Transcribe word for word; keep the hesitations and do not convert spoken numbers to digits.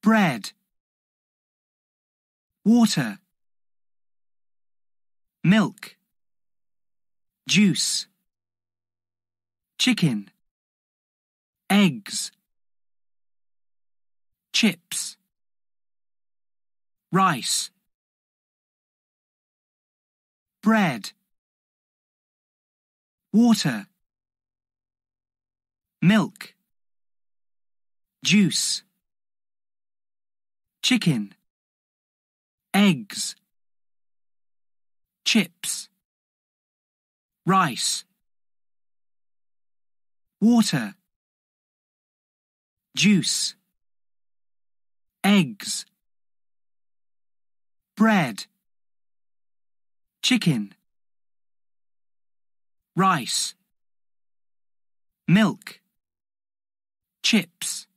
bread, water, milk, juice, chicken, eggs, chips, rice, bread, water, milk, juice, chicken, eggs, chips, rice, water, juice, eggs, bread, chicken, rice, milk, chips.